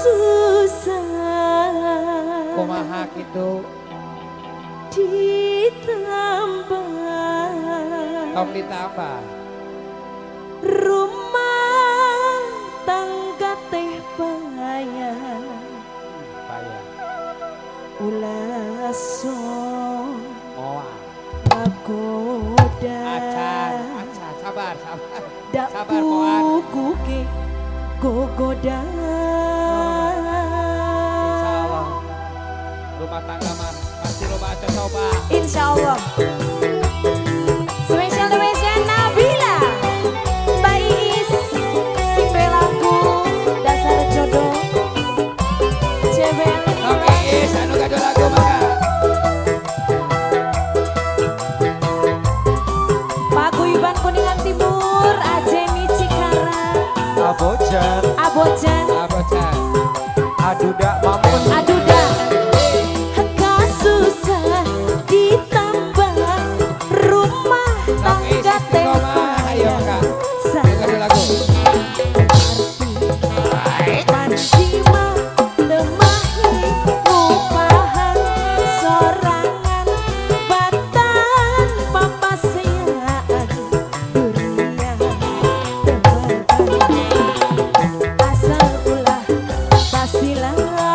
susah kumaha gitu ditambah tong ditambah rumah tangga teh payah ulah so moal ngagoda acan sabar dak sabar moal kuke gogoda insyaallah rumah tangga mah pasti lo baca coba insyaallah. Spesial spesial Nabila Mbak Iis simpe lagu dasar jodoh CBL oke anu gado lagu maka Paguyuban Kuningan Timur Ajeni Cikarang Abojan Abojan Aduda Mamun Aduda susah ditambah rumah tangga teh ayo maka gado lagu Panjima lemahi ngupahan sorangan batan papaseyaan dunia tebarkan asal ulah pasilah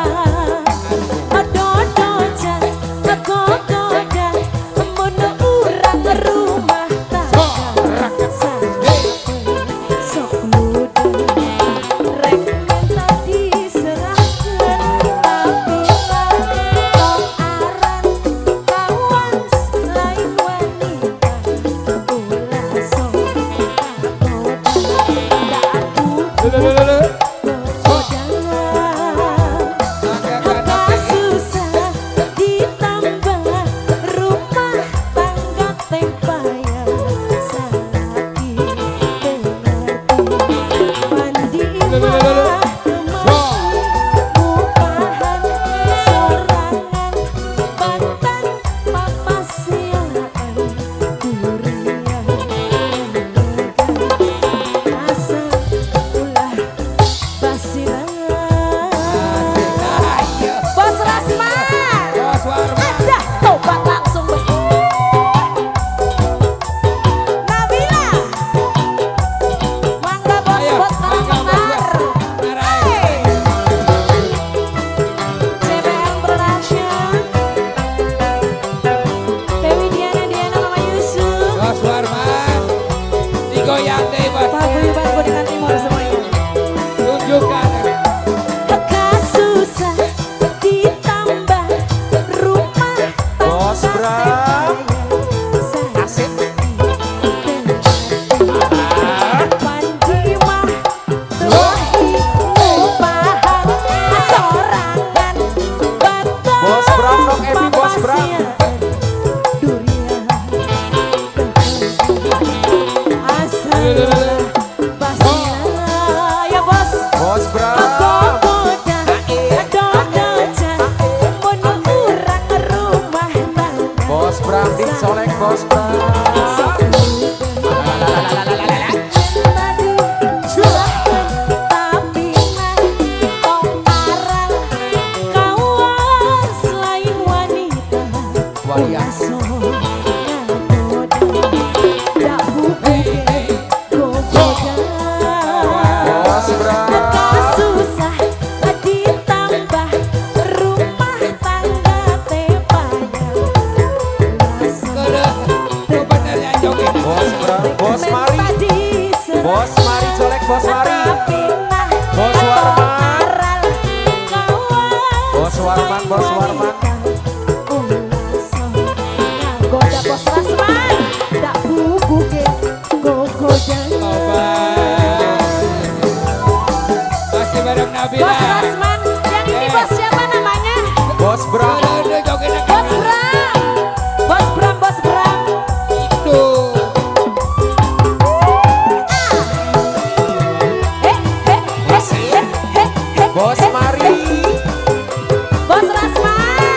adodoja agogoda mun urang rumah tangga sampai sok luda rek minta diserahkeun tapi tong aran kawan lain wanita ulah sok agoda da aku susah ditambah rumah tangga teh payah salaki pengerti mandi mah ngupahan sorangan batan papaseyaan duria asal ulah basiran Bos Rasman Bos Warman ada tobat langsung Nabila mangga bos Ramar CBL Production Dewi Diana Mama Yusuf Bos Warman digoyang deh bos Paguyuban Kuningan Timur semuanya tunjukkan susah ditambah rumah Bos Bram asik Panjimah lelahi ngupahan sorangan batan Bos Bram dong Ebi Bos Bram durian asal pasilah ya bos Bos Bram gogoda adodoja mun urang rumah tangga Bos Bram dicolek Bos Bram tapi tong aran kawas lain wanita Walian. so ngagoda dak bubuke gogoda Bos Bram susah ditambah rumah tangga teh payah benernya joget Bos Bram Bos Mari Bos Mari colek Bos Mari Bos Warman Bos Warman Bos Warman goda Bos Rasman dak bubuke gogoda masih bareng Nabila Bos Rasman yang ini bos siapa namanya Bos Bram joget Bos Bram Bos Bram Bos Bram itu Bos Mari Bos Rasman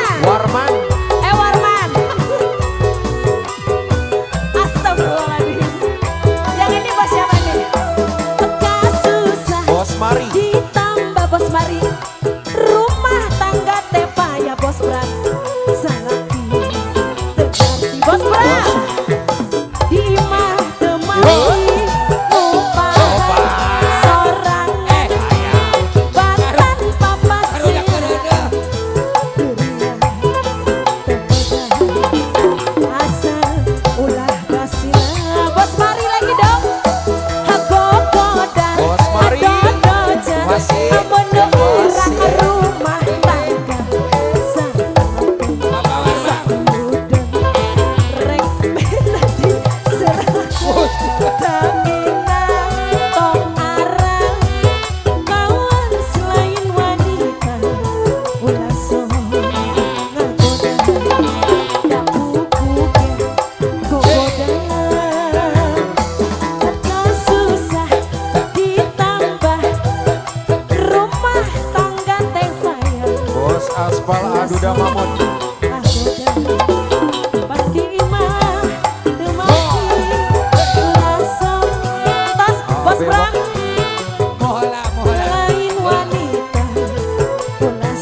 Bos kabeh, Bram. Mohola, mohola. Lain wanita ulas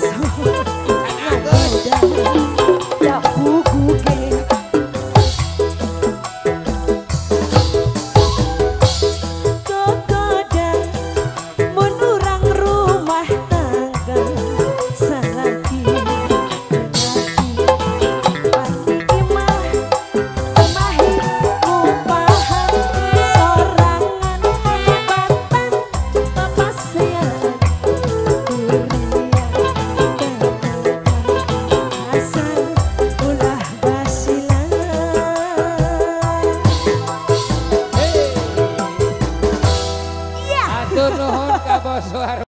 ya buguge kokoda menurang rumah tangga selagi pasti imah mahi upahan sorangan batan papasyan asal ulah basilan. Atur nuhun ka Bos Warman.